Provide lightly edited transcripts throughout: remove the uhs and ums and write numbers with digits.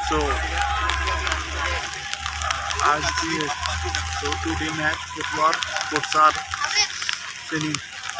So आज की so today match football futsal sini.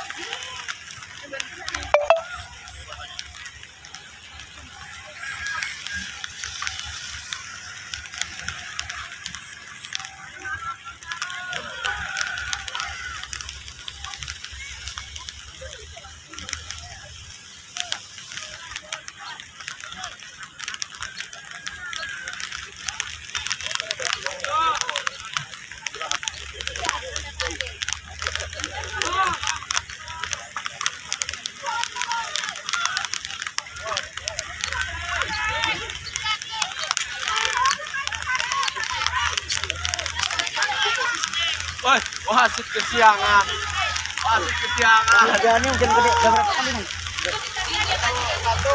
Woi, wasit kesiangan. Wasit kesiangan. Harganya mungkin gede, berapa kali nih? Satu.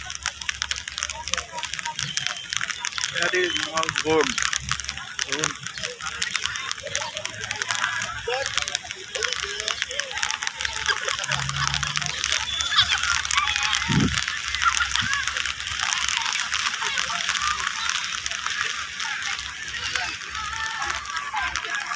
That is not good.